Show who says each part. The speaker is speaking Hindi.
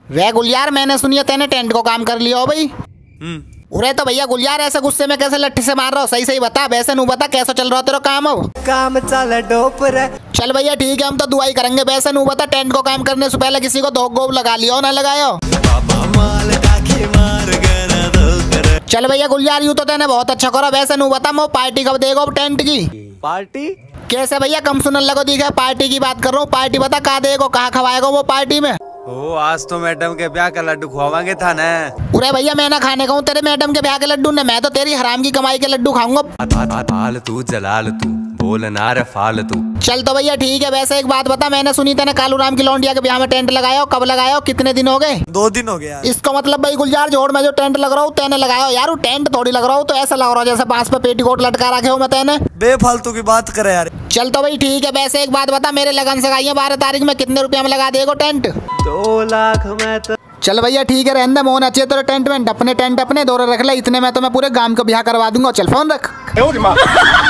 Speaker 1: वे गुलियार, मैंने सुनिया तेने टेंट को काम कर लिया हो भाई। उरे तो भैया गुलियार ऐसे गुस्से में कैसे लट्ठी से मार रहा हो, सही सही बता, वैसे नू बता कैसा चल रहा तेरा काम अब?
Speaker 2: काम चल डोप रे।
Speaker 1: चल भैया ठीक है, हम तो दुआई करेंगे, वैसे नू बता टेंट को काम करने से पहले किसी को धोख गोब लगा लियो ना लगायो? चल भैया गुलियार, यूं तो तेने बहुत अच्छा करा, वैसे नू बता मैं पार्टी कब देगा टेंट की?
Speaker 2: पार्टी
Speaker 1: कैसे भैया कम सुनने लगो दिखा, पार्टी की बात कर रहा हूँ, पार्टी बता कहाँ देगा, कहाँ खवाएगा वो पार्टी में?
Speaker 2: ओ आज तो मैडम के ब्याह का लड्डू खवाएंगे था ना।
Speaker 1: अरे भैया मैं ना खाने कहूँ तेरे मैडम के ब्याह के लड्डू ने, मैं तो तेरी हराम की कमाई के लड्डू खाऊंगा।
Speaker 2: फालतू जलाल तू बोल ना रे फालतू।
Speaker 1: चल तो भैया ठीक है, वैसे एक बात बता, मैंने सुनी तेने कालू राम की लौंडिया के ब्याह में टेंट लगाया, कब लगाया, कितने दिन हो गए?
Speaker 2: 2 दिन हो गया।
Speaker 1: इसको मतलब भाई गुलजार जोड़ में जो टेंट लग रहा हूँ तेने लगाया यार, टेंट थोड़ी लग रहा हूँ, तो ऐसा लग रहा है जैसे बांस पे पेटीकोट लटका रखे हो मैं तेने।
Speaker 2: बेफालतू की बात करे यार।
Speaker 1: चल तो भाई ठीक है, वैसे एक बात बता, मेरे लगन से गाइए 12 तारीख में कितने रुपया में लगा देगा टेंट?
Speaker 2: 2 लाख में तो।
Speaker 1: चल भैया ठीक है, रहने मोहन अच्छे तेरे टेंट में, अपने टेंट अपने दौरे रख ले, इतने में तो मैं पूरे गांव को ब्याह करवा दूंगा। चल फोन रख।